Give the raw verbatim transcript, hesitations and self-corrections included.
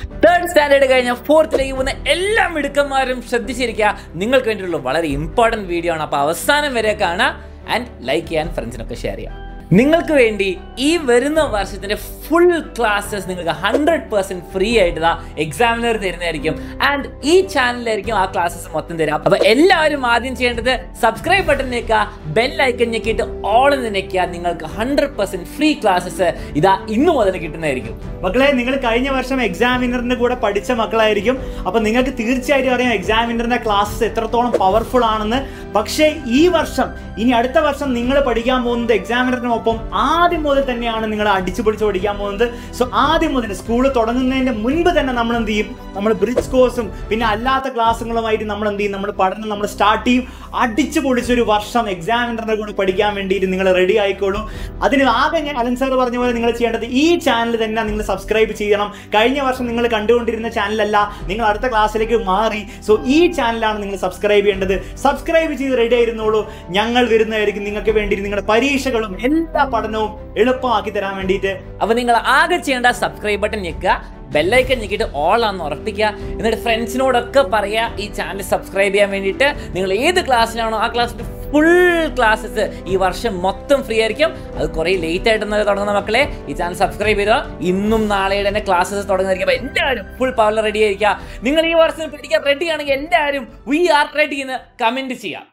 Third standard കഴിഞ്ഞ ഫോർത്തിലേക്ക് പോകുന്ന എല്ലാ മിടുക്കന്മാരും ശ്രദ്ധിച്ചിരിക്കുക. നിങ്ങൾക്ക് വേണ്ടിയിട്ടുള്ള വളരെ ഇമ്പോർട്ടൻറ്റ് വീഡിയോ ആണ്. അപ്പോൾ അവസാനം വരെ കാണാം ആൻഡ് ലൈക്ക് ചെയ്യാൻ ഫ്രണ്ട്സിനൊക്കെ ഷെയർ ചെയ്യാം. നിങ്ങൾക്ക് വേണ്ടി ഈ വരുന്ന വർഷത്തിൻ്റെ ഫുൾ ക്ലാസ്സസ് നിങ്ങൾക്ക് ഹൺഡ്രഡ് പെർസെൻറ്റ് ഫ്രീ ആയിട്ട് ഇതാ എക്സാമിനർ തരുന്നതായിരിക്കും. ആൻഡ് ഈ ചാനലിലായിരിക്കും ആ ക്ലാസ്സസ് മൊത്തം തരാം. അപ്പോൾ എല്ലാവരും ആദ്യം ചെയ്യേണ്ടത് സബ്സ്ക്രൈബ് ബട്ടൺ ഞെക്കുക, ബെൽ ഐക്കൺ ഞെക്കിയിട്ട് ഓൾ എന്ന് ഞെക്കുക. നിങ്ങൾക്ക് ഹൺഡ്രഡ് പെർസെൻറ്റ് ഫ്രീ ക്ലാസ്സസ് ഇതാ ഇന്നു മുതൽ കിട്ടുന്നതായിരിക്കും. മക്കളെ, നിങ്ങൾ കഴിഞ്ഞ വർഷം എക്സാമിനറിന്റെ കൂടെ പഠിച്ച മക്കളായിരിക്കും. അപ്പോൾ നിങ്ങൾക്ക് തീർച്ചയായിട്ടും അറിയാം എക്സാമിനറിന്റെ ക്ലാസ്സസ് എത്രത്തോളം പവർഫുൾ ആണെന്ന്. പക്ഷേ ഈ വർഷം ഇനി അടുത്ത വർഷം നിങ്ങൾ പഠിക്കാൻ പോകുന്നത് എക്സാമിനറിനൊപ്പം ആദ്യം മുതൽ തന്നെയാണ് നിങ്ങൾ അടിച്ചു പൊളിച്ച് പഠിക്കാൻ പോകുന്നത്. സോ ആദ്യം മുതൽ സ്കൂൾ തുടങ്ങുന്നതിന്റെ മുൻപ് തന്നെ നമ്മൾ എന്ത് ചെയ്യും, നമ്മൾ ബ്രിഡ്ജ് കോഴ്സും പിന്നെ അല്ലാത്ത ക്ലാസ്സുകളുമായിട്ട് നമ്മൾ എന്ത് ചെയ്യും, നമ്മൾ പഠനം നമ്മൾ സ്റ്റാർട്ട് ചെയ്യും. അടിച്ചു പൊളിച്ചൊരു വർഷം എക്സാമിനറിന്റെ കൂടെ പഠിക്കാൻ വേണ്ടിയിട്ട് നിങ്ങൾ റെഡി ആയിക്കോളൂ. അതിന് ആകെ ഞാൻ അലൻ സാർ പറഞ്ഞ പോലെ നിങ്ങൾ ചെയ്യേണ്ടത് ഈ ചാനൽ തന്നെ നിങ്ങൾ സബ്സ്ക്രൈബ് ചെയ്യണം. കഴിഞ്ഞ വർഷം നിങ്ങൾ കണ്ടുകൊണ്ടിരുന്ന ചാനലല്ല, നിങ്ങൾ അടുത്ത ക്ലാസ്സിലേക്ക് മാറി. സോ ഈ ചാനലാണ് നിങ്ങൾ സബ്സ്ക്രൈബ് ചെയ്യേണ്ടത്. സബ്സ്ക്രൈബ് ചെയ്ത് റെഡി ആയിരുന്നോളൂ. ഞങ്ങൾ വരുന്നതായിരിക്കും നിങ്ങൾക്ക് വേണ്ടി നിങ്ങളുടെ പരീക്ഷകളും എല്ലാ പഠനവും എളുപ്പമാക്കി തരാൻ വേണ്ടിയിട്ട്. അപ്പോൾ നിങ്ങൾ ആകെ ചെയ്യേണ്ട സബ്സ്ക്രൈബ് ബട്ടൺ ഞെക്കുക, ബെല്ലൈക്കൻ ഞെക്കിയിട്ട് ഓൾ ആണെന്ന് ഉറപ്പിക്കുക. എന്നിട്ട് ഫ്രണ്ട്സിനോടൊക്കെ പറയുക ഈ ചാനൽ സബ്സ്ക്രൈബ് ചെയ്യാൻ വേണ്ടിയിട്ട്. നിങ്ങൾ ഏത് ക്ലാസ്സിലാണോ ആ ക്ലാസ്സിൽ ഫുൾ ക്ലാസ്സസ് ഈ വർഷം മൊത്തം ഫ്രീ ആയിരിക്കും. അത് കുറേ ലേറ്റ് ആയിട്ടൊന്നും തുടങ്ങുന്ന മക്കളെ ഈ ചാനൽ സബ്സ്ക്രൈബ് ചെയ്തോ. ഇന്നും നാളെയുടെ തന്നെ ക്ലാസ്സസ് തുടങ്ങുന്നതായിരിക്കും. അപ്പോൾ എല്ലാവരും ഫുൾ പവറിൽ റെഡി ആയിരിക്കുക. നിങ്ങൾ ഈ വർഷം പഠിക്കാൻ റെഡി ആണെങ്കിൽ എല്ലാവരും വി ആർ റെഡി എന്ന് കമൻറ്റ് ചെയ്യാം.